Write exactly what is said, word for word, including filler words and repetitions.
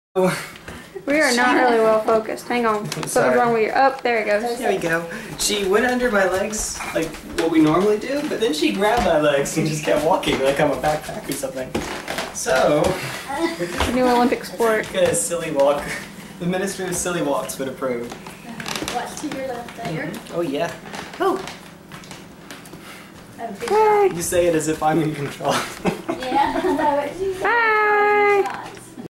We are not really well focused. Hang on. What's wrong with your... Oh, there it goes. There we go. She went under my legs like what we normally do, but then she grabbed my legs and just kept walking like I'm a backpack or something. So... New Olympic sport. Look at a silly walk. The Ministry of Silly Walks would approve. Watch to your left there. Mm-hmm. Oh yeah. Oh! Oh, Bye. You say it as if I'm in control. yeah, that was you. Bye.